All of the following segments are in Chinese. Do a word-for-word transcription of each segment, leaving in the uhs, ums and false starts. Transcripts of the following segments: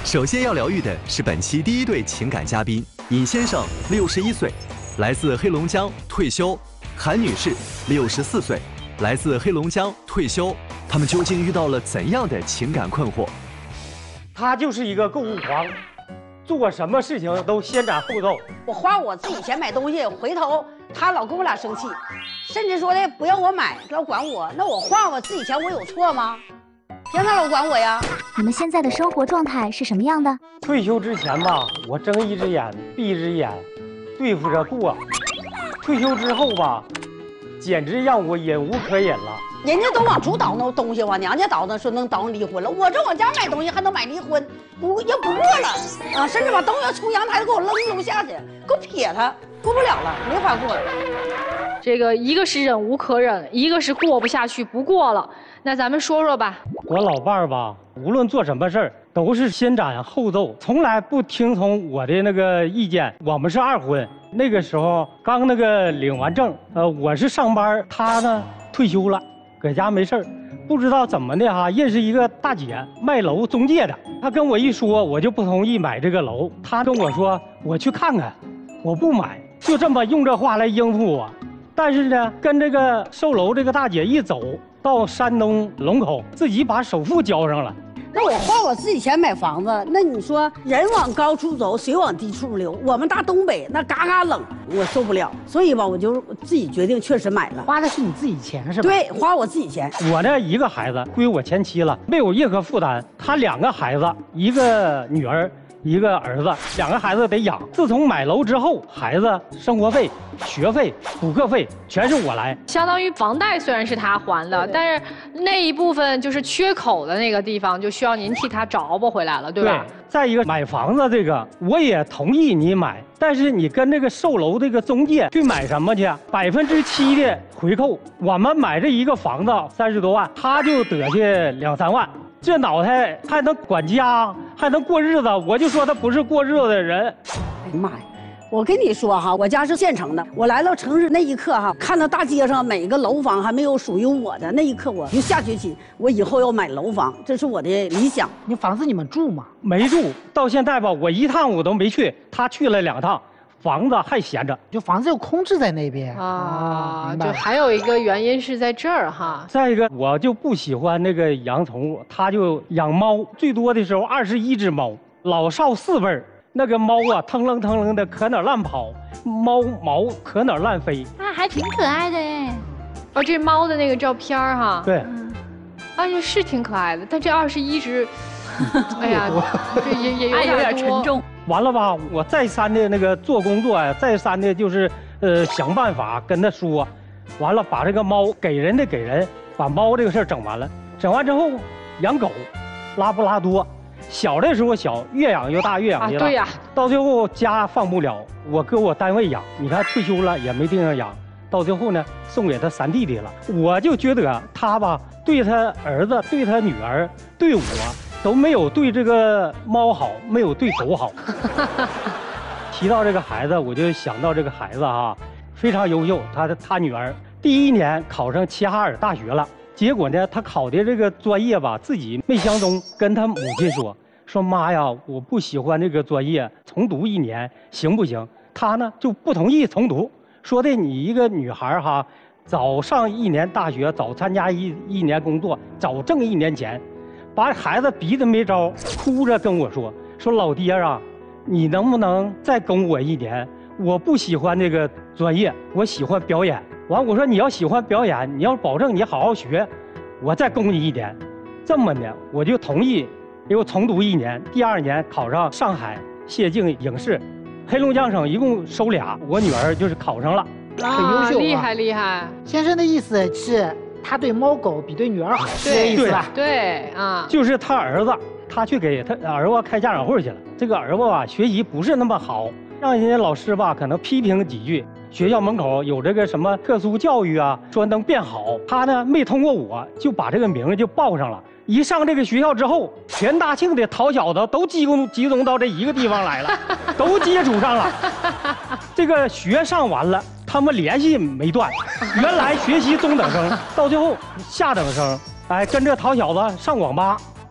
首先要疗愈的是本期第一对情感嘉宾，尹先生六十一岁，来自黑龙江，退休；韩女士六十四岁，来自黑龙江，退休。他们究竟遇到了怎样的情感困惑？ 他就是一个购物狂，做什么事情都先斩后奏。 我花我自己钱买东西，回头他老跟我俩生气，甚至说的不让我买，老管我。那我花我自己钱，我有错吗？凭他老管我呀？ 你们现在的生活状态是什么样的？ 退休之前吧，我睁一只眼闭一只眼，对付着过；退休之后吧，简直让我忍无可忍了。 人家都往出倒腾东西，往娘家倒腾，说能倒腾离婚了。我这往家买东西还能买离婚，不要不过了啊！甚至把东西从阳台给我扔楼下去，给我撇他，过不了了，没法过了。 这个一个是忍无可忍，一个是过不下去，不过了。那咱们说说吧。 我老伴儿吧，无论做什么事儿都是先斩后奏，从来不听从我的那个意见。我们是二婚，那个时候刚那个领完证，呃，我是上班，他呢退休了。搁家没事儿，不知道怎么的哈，认识一个大姐卖楼中介的，她跟我一说，我就不同意买这个楼。她跟我说我去看看，我不买，就这么用这话来应付我。但是呢，跟这个售楼这个大姐一走到山东龙口，自己把首付交上了。 那我花我自己钱买房子，那你说人往高处走，水往低处流。我们大东北那嘎嘎冷，我受不了，所以吧，我就自己决定确实买了。 花的是你自己钱是吧？ 对，花我自己钱。 我呢一个孩子归我前妻了，没有任何负担。他两个孩子，一个女儿，一个儿子，两个孩子得养。自从买楼之后，孩子生活费、学费、补课费全是我来， 相当于房贷虽然是他还的，但是那一部分就是缺口的那个地方，就需要您替他找补回来了，对吧？ 对。再一个，买房子这个我也同意你买，但是你跟这个售楼这个中介去买什么去？百分之七的回扣，我们买这一个房子三十多万，他就得去两三万。这脑袋还能管家，还能过日子，我就说他不是过日子的人。 哎呀妈呀！我跟你说哈，我家是县城的，我来到城市那一刻哈，看到大街上每个楼房还没有属于我的那一刻，我就下决心，我以后要买楼房，这是我的理想。 你房子你们住吗？ 没住，到现在吧，我一趟我都没去，他去了两趟，房子还闲着， 就房子又空置在那边啊。就还有一个原因是在这儿哈。 再一个，我就不喜欢那个养宠物，他就养猫，最多的时候二十一只猫，老少四辈儿。那个猫啊，腾楞腾楞的，可哪儿乱跑，猫毛可哪儿乱飞， 那还挺可爱的哎。 哦，这猫的那个照片哈， 对， 嗯，啊，也是挺可爱的，但这二十一只，哎呀，这也也有点有点沉重。 完了吧，我再三的那个做工作呀，再三的就是呃想办法跟他说，完了把这个猫给人的给人，把猫这个事儿整完了，整完之后养狗，拉布拉多。小的时候小，越养越大，越养越大。 啊、对呀， 到最后家放不了，我搁我单位养。你看退休了也没地方养，到最后呢送给他三弟弟了。我就觉得他吧，对他儿子、对他女儿、对我都没有对这个猫好，没有对狗好。提到这个孩子，我就想到这个孩子啊，非常优秀。他的他女儿第一年考上齐哈尔大学了。结果呢，他考的这个专业吧，自己没相中，跟他母亲说说妈呀，我不喜欢这个专业，重读一年行不行？他呢就不同意重读，说的你一个女孩哈，早上一年大学，早参加一一年工作，早挣一年钱，把孩子逼得没招，哭着跟我说说老爹啊，你能不能再供我一年？我不喜欢这个专业，我喜欢表演。完，我说你要喜欢表演，你要保证你好好学，我再供你一年。这么的，我就同意，又重读一年。第二年考上上海谢晋影视，黑龙江省一共收俩，我女儿就是考上了， 很优秀、啊， 厉害厉害。 先生的意思是，他对猫狗比对女儿好，是这意思吧？ 对啊， 就是他儿子，他去给他儿子开家长会去了。这个儿子吧，学习不是那么好，让人家老师吧可能批评几句。学校门口有这个什么特殊教育啊，说能变好，他呢没通过我，就把这个名就报上了。一上这个学校之后，全大庆的淘小子都集中集中到这一个地方来了，都接触上了。这个学上完了，他们联系没断。原来学习中等生，到最后下等生，哎，跟这淘小子上网吧，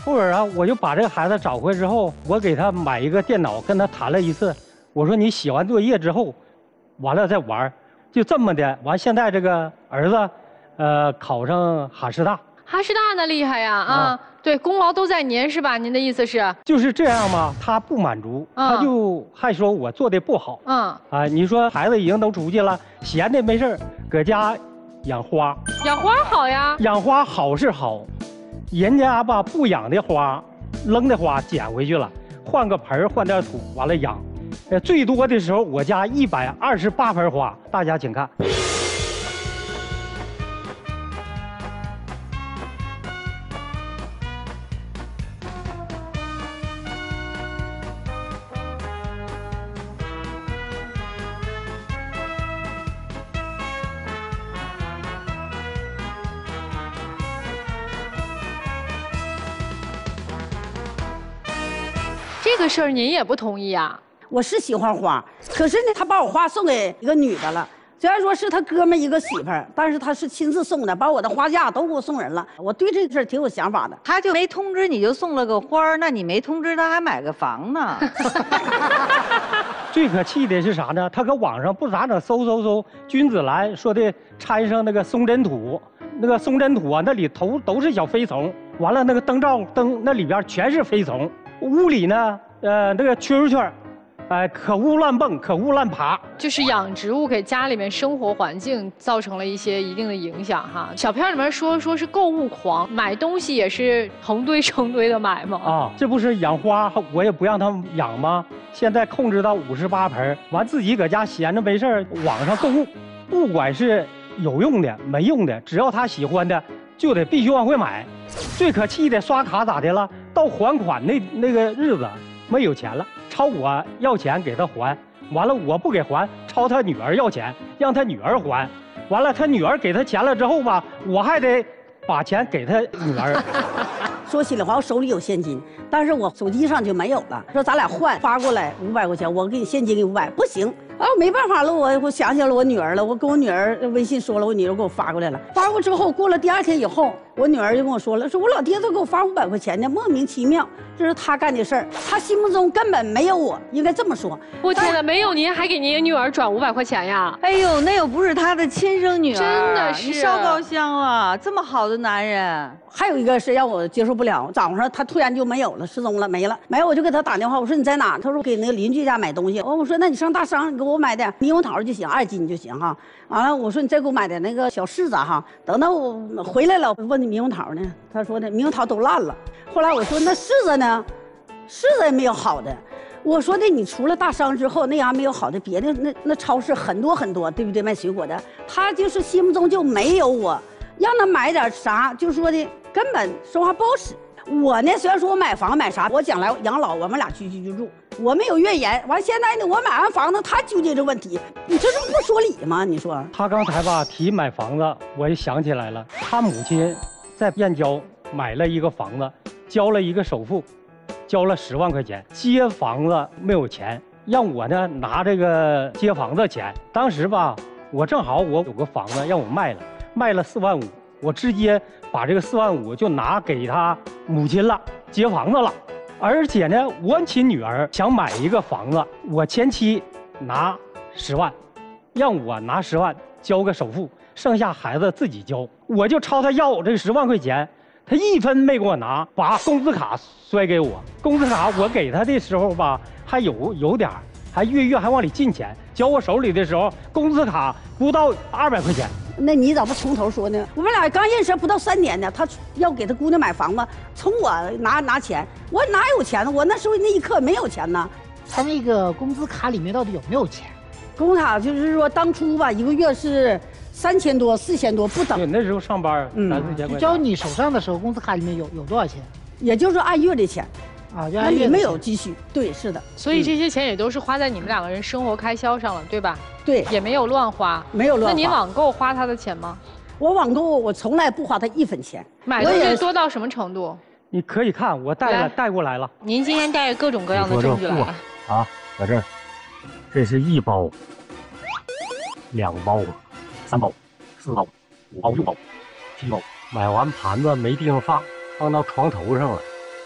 后边啊，我就把这个孩子找回之后，我给他买一个电脑，跟他谈了一次。我说你写完作业之后，完了再玩，就这么的。完，现在这个儿子，呃，考上哈师大。 哈师大那厉害呀啊！ 啊对，功劳都在您是吧？您的意思是？ 就是这样嘛，他不满足， 嗯他就还说我做的不好。 嗯， 啊，你说孩子已经都出去了，闲的没事儿搁家养花， 养花好呀。 养花好是好，人家吧不养的花，扔的花捡回去了，换个盆儿换点土，完了养。呃，最多的时候我家一百二十八盆花，大家请看。 这个事儿您也不同意啊？ 我是喜欢花，可是呢，他把我花送给一个女的了。虽然说是他哥们一个媳妇儿，但是他是亲自送的，把我的花架都给我送人了。我对这事儿挺有想法的。 他就没通知你就送了个花儿，那你没通知他还买个房呢？ 最可气的是啥呢？他搁网上不咋整搜搜搜，君子兰说的掺上那个松针土，那个松针土啊，那里头都是小飞虫。完了，那个灯罩灯那里边全是飞虫。屋里呢，呃，那个蛐蛐儿，哎，可恶乱蹦，可恶乱爬。 就是养植物给家里面生活环境造成了一些一定的影响哈。小片里面说说是购物狂，买东西也是成堆成堆的买吗？ 啊，这不是养花，我也不让他们养吗？现在控制到五十八盆，完自己搁家闲着没事儿，网上购物，不管是有用的没用的，只要他喜欢的，就得必须往回买。最可气的，刷卡咋的了？到还款那那个日子没有钱了，朝我要钱给他还，完了我不给还，朝他女儿要钱，让他女儿还，完了他女儿给他钱了之后吧，我还得把钱给他女儿。 说心里话，我手里有现金，但是我手机上就没有了。说咱俩换，发过来五百块钱，我给你现金给五百，不行。啊，没办法了，我我想起来了我女儿了，我跟我女儿微信说了，我女儿给我发过来了。发过之后，过了第二天以后，我女儿就跟我说了，说我老爹都给我发五百块钱呢，莫名其妙，这是他干的事儿，他心目中根本没有我，应该这么说。 我天哪，没有您还给您女儿转五百块钱呀？ 哎呦，那又不是他的亲生女儿， 真的是你烧高香了，这么好的男人。 还有一个是让我接受不了，早上他突然就没有了，失踪了，没了，没有，我就给他打电话，我说你在哪？他说给那个邻居家买东西。我我说那你上大商，你给我买点猕猴桃就行，二斤就行哈。完了，我说你再给我买点那个小柿子哈。等到我回来了，我问你猕猴桃呢？他说的猕猴桃都烂了。后来我说那柿子呢？柿子也没有好的。我说的你除了大商之后，那家没有好的，别的那那超市很多很多，对不对？卖水果的，他就是心目中就没有我，让他买点啥，就说的根本说话不好使。我呢，虽然说我买房买啥，我将来养老，我们俩居居居住，我没有怨言。完现在呢，我买完房子，他纠结这问题，你这是不说理吗？你说他刚才吧提买房子，我就想起来了，他母亲在燕郊买了一个房子，交了一个首付，交了十万块钱，接房子没有钱，让我呢拿这个接房子钱。当时吧，我正好我有个房子让我卖了，卖了四万五，我直接把这个四万五就拿给他母亲了，接房子了。而且呢，我亲女儿想买一个房子，我前妻拿十万，让我拿十万交个首付，剩下孩子自己交。我就朝他要这十万块钱，他一分没给我拿，把工资卡摔给我。工资卡我给他的时候吧，还有有点儿，还月月还往里进钱。交我手里的时候，工资卡不到二百块钱。 那你咋不从头说呢？我们俩刚认识不到三年呢，他要给他姑娘买房子，从我拿拿钱，我哪有钱呢？我那时候那一刻没有钱呢。 他那个工资卡里面到底有没有钱？ 工资卡就是说当初吧，一个月是三千多、四千多不等。 对，那时候上班嗯三四千块钱。 就交你手上的时候，工资卡里面有有多少钱？ 也就是按月的钱， 啊， 那里面有积蓄。对，是的。 所以这些钱也都是花在你们两个人生活开销上了，对吧？ 对， 也没有乱花， 没有乱花。 那你网购花他的钱吗？ 我网购我从来不花他一分钱。 买东西多到什么程度？ 你可以看，我带了带过来了。 您今天带着各种各样的证据来了啊，在这儿，这是一包、两包、三包、四包、五包、六包、七包。买完盘子没地方放，放到床头上了。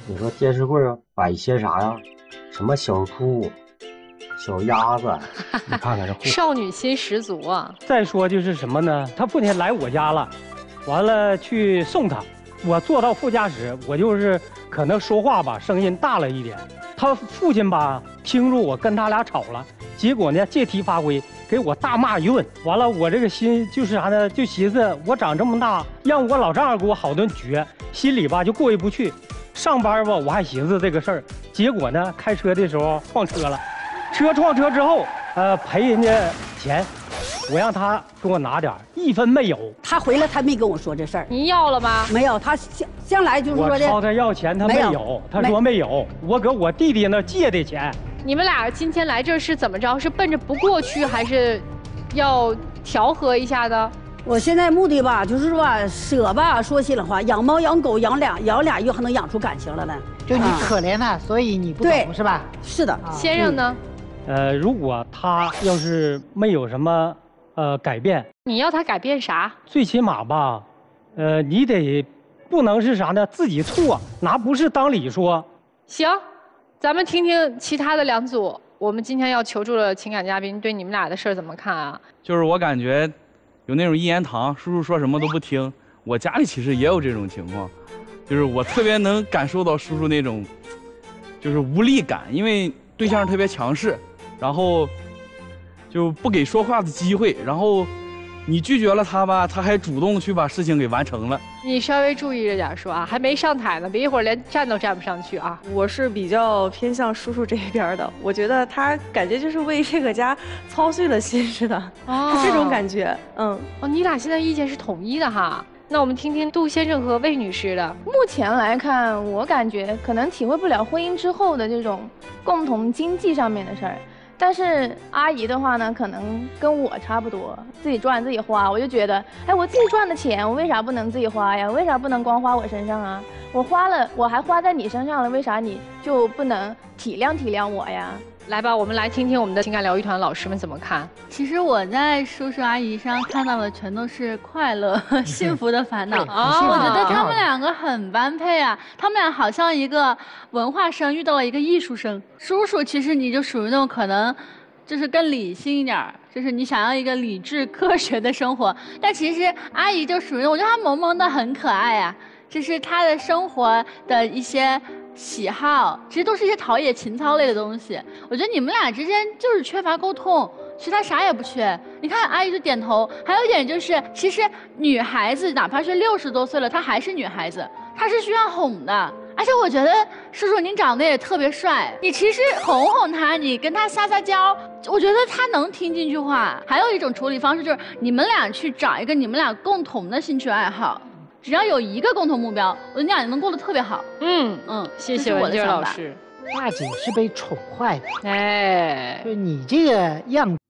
你说电视柜摆些啥呀？什么小兔、小鸭子，你看看这少女心十足啊！ 再说就是什么呢？他父亲来我家了，完了去送他，我坐到副驾驶，我就是可能说话吧，声音大了一点。他父亲吧，听着我跟他俩吵了，结果呢借题发挥，给我大骂一顿。完了，我这个心就是啥呢？就寻思我长这么大，让我老丈人给我好顿撅，心里吧就过意不去。上班吧，我还寻思这个事儿，结果呢，开车的时候撞车了，车撞车之后，呃，赔人家钱，我让他给我拿点，一分没有。 他回来他没跟我说这事儿， 您要了吗？ 没有，他向向来就是说的。 我朝他要钱，他没有， 没有他说没有，我搁我弟弟那借的钱。 你们俩今天来这儿是怎么着？是奔着不过去，还是要调和一下的？ 我现在目的吧，就是说吧，舍吧，说心里话，养猫养狗养俩养俩月还能养出感情来呢。 就你啊可怜他，所以你不对懂是吧？ 是的， 先生呢？ 呃，如果他要是没有什么呃改变， 你要他改变啥？ 最起码吧，呃，你得不能是啥呢？自己错，拿不是当理说。 行，咱们听听其他的两组。我们今天要求助的情感嘉宾对你们俩的事儿怎么看啊？ 就是我感觉有那种一言堂，叔叔说什么都不听。我家里其实也有这种情况，就是我特别能感受到叔叔那种就是无力感，因为对象特别强势，然后就不给说话的机会，然后你拒绝了他吧，他还主动去把事情给完成了。 你稍微注意着点说啊，还没上台呢，别一会儿连站都站不上去啊。 我是比较偏向叔叔这一边的，我觉得他感觉就是为这个家操碎了心似的， 哦是这种感觉。嗯， 哦，你俩现在意见是统一的哈。那我们听听杜先生和魏女士的。 目前来看，我感觉可能体会不了婚姻之后的这种共同经济上面的事儿。但是阿姨的话呢，可能跟我差不多，自己赚自己花。我就觉得，哎，我自己赚的钱，我为啥不能自己花呀？为啥不能光花我身上啊？我花了，我还花在你身上了，为啥你就不能体谅体谅我呀？ 来吧，我们来听听我们的情感疗愈团老师们怎么看。 其实我在叔叔阿姨上看到的全都是快乐、幸福的烦恼。 哦我觉得他们两个很般配啊，他们俩好像一个文化生遇到了一个艺术生。叔叔其实你就属于那种可能就是更理性一点儿，就是你想要一个理智科学的生活，但其实阿姨就属于我觉得她萌萌的很可爱啊，就是她的生活的一些喜好，其实都是一些陶冶情操类的东西。我觉得你们俩之间就是缺乏沟通，其实他啥也不缺。你看阿姨就点头。还有一点就是，其实女孩子哪怕是六十多岁了，她还是女孩子，她是需要哄的。而且我觉得叔叔您长得也特别帅，你其实哄哄他，你跟他撒撒娇，我觉得他能听进去话。还有一种处理方式就是你们俩去找一个你们俩共同的兴趣爱好。只要有一个共同目标，我觉得你俩能过得特别好。 嗯嗯， 谢谢文静老师。 大姐是被宠坏的， 哎， 就你这个样子。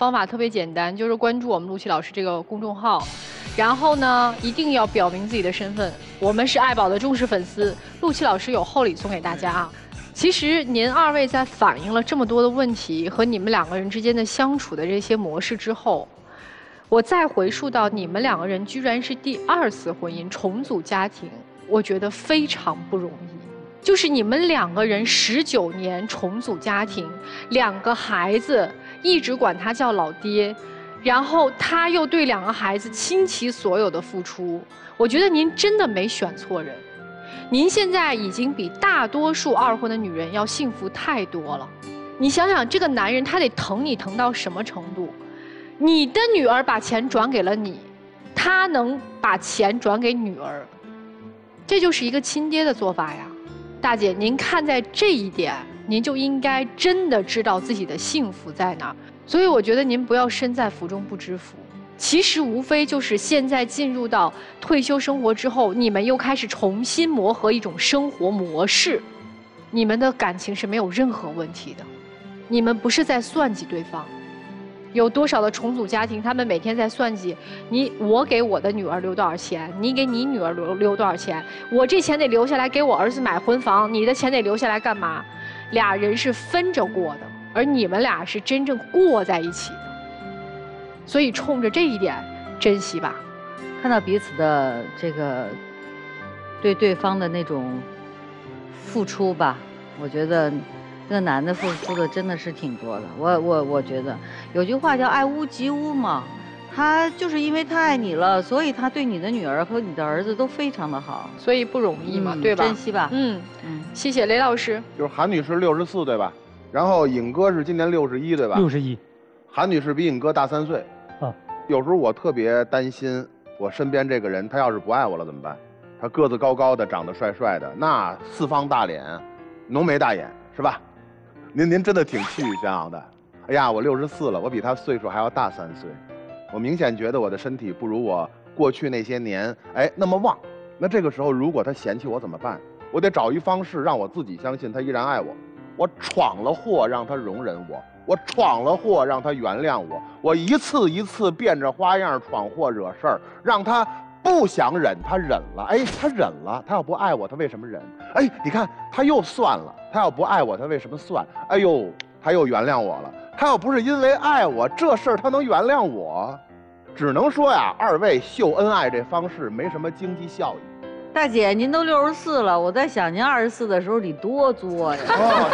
方法特别简单，就是关注我们陆琪老师这个公众号，然后呢，一定要表明自己的身份，我们是爱宝的忠实粉丝，陆琪老师有厚礼送给大家啊。其实您二位在反映了这么多的问题和你们两个人之间的相处的这些模式之后，我再回溯到你们两个人居然是第二次婚姻重组家庭，我觉得非常不容易。就是你们两个人十九年重组家庭，两个孩子一直管他叫老爹，然后他又对两个孩子倾其所有的付出，我觉得您真的没选错人。您现在已经比大多数二婚的女人要幸福太多了。你想想，这个男人他得疼你疼到什么程度？你的女儿把钱转给了你，他能把钱转给女儿，这就是一个亲爹的做法呀。大姐，您看在这一点，您就应该真的知道自己的幸福在哪儿。所以我觉得您不要身在福中不知福。其实无非就是现在进入到退休生活之后，你们又开始重新磨合一种生活模式，你们的感情是没有任何问题的，你们不是在算计对方。有多少的重组家庭，他们每天在算计你，我给我的女儿留多少钱，你给你女儿留留多少钱，我这钱得留下来给我儿子买婚房，你的钱得留下来干嘛？俩人是分着过的，而你们俩是真正过在一起的。所以冲着这一点，珍惜吧。 看到彼此的这个对对方的那种付出吧，我觉得这个男的付出的真的是挺多的。我我我觉得有句话叫爱屋及乌嘛，他就是因为他爱你了，所以他对你的女儿和你的儿子都非常的好， 所以不容易嘛， 嗯、 对吧？ 珍惜吧。 嗯嗯，谢谢雷老师。 就是韩女士六十四对吧？然后尹哥是今年六十一对吧？ 六十一。 韩女士比尹哥大三岁。 啊。 有时候我特别担心，我身边这个人他要是不爱我了怎么办？他个子高高的，长得帅帅的，那四方大脸，浓眉大眼，是吧？您您真的挺气宇轩昂的。哎呀，我六十四了，我比他岁数还要大三岁，我明显觉得我的身体不如我过去那些年哎那么旺。那这个时候如果他嫌弃我怎么办？我得找一方式让我自己相信他依然爱我。我闯了祸让他容忍我，我闯了祸让他原谅我，我一次一次变着花样闯祸惹事儿，让他不想忍，他忍了。哎，他忍了，他要不爱我，他为什么忍？哎，你看他又算了，他要不爱我，他为什么算？哎呦，他又原谅我了。他要不是因为爱我，这事儿他能原谅我？只能说呀，二位秀恩爱这方式没什么经济效益。 大姐，您都六十四了，我在想您二十四的时候得多作呀。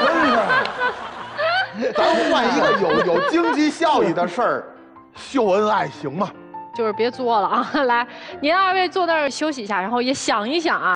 哦，真是。咱换一个有有经济效益的事儿，秀恩爱行吗？ 就是别作了啊！来，您二位坐那儿休息一下，然后也想一想啊。